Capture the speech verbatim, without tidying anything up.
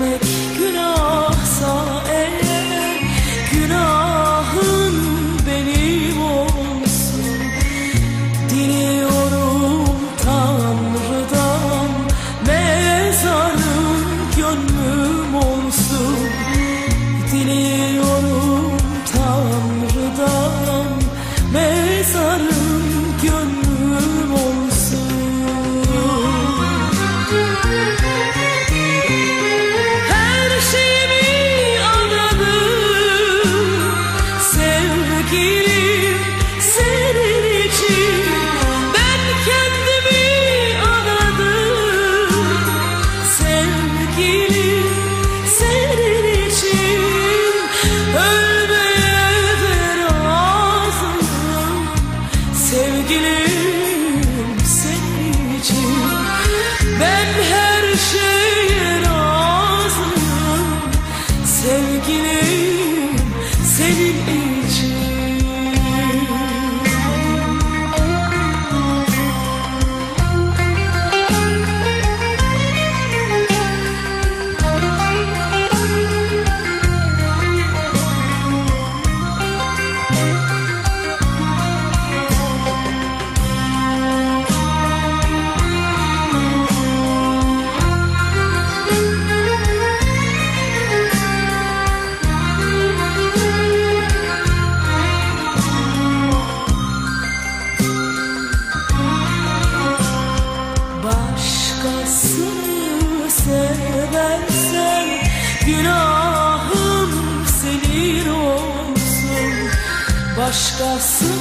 sevmek günahsa eğer, günahın benim olsun. Diliyorum Tanrı'dan, mezarım gönlüm olsun. Diliyorum Tanrı'dan, mezarım gönlüm olsun. Her şeyimi anladım sevgilim senin için. Ben kendimi anladım sevgilim senin için. Ölmeye de razıyım sevgilim senin için. Ben her şeye razıyım sevgilim senin için. Başkasını seversen günahım senin olsun. Başkası